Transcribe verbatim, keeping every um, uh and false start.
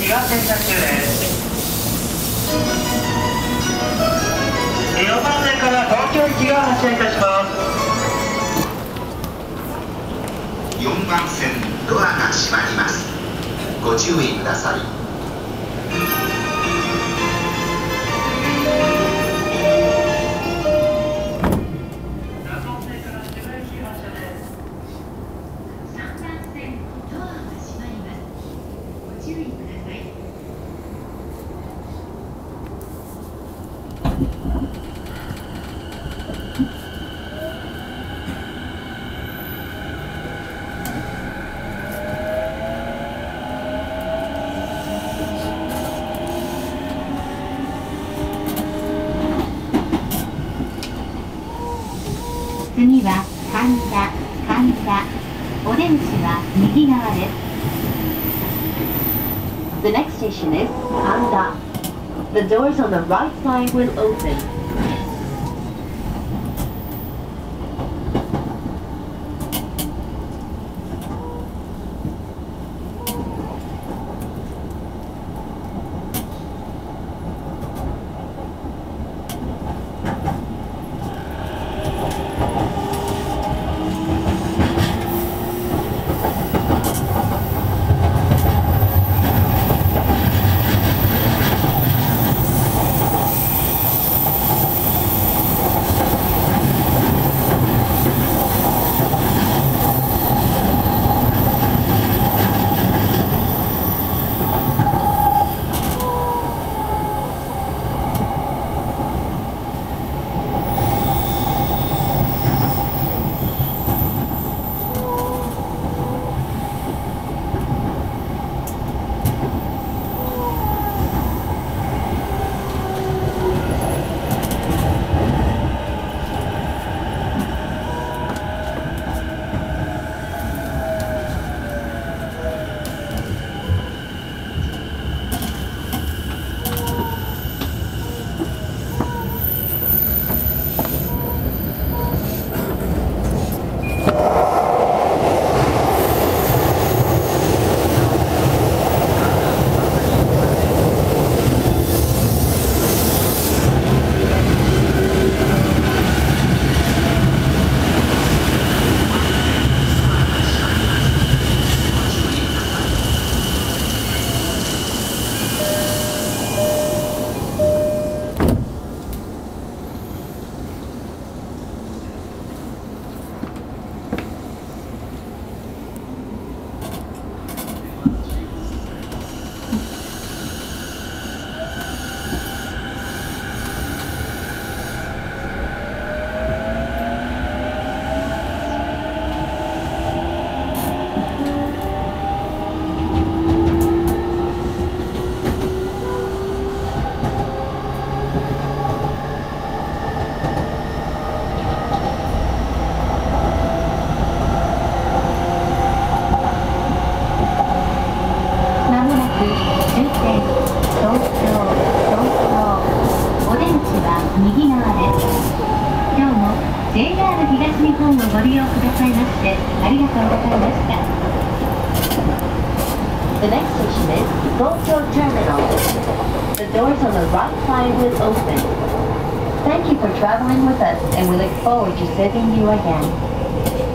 機が停車中です。よんばん線から東京行きが発車いたします。 よんばん線ドアが閉まります。ご注意ください。 次は神田、神田、お出口は右側です。The next station is Kanda. The doors on the right side will open. ジェイアール 東日本をご利用くださいましてありがとうございました。The next station is Tokyo Terminal. The doors on the right side will open. Thank you for traveling with us and we look forward to serving you again.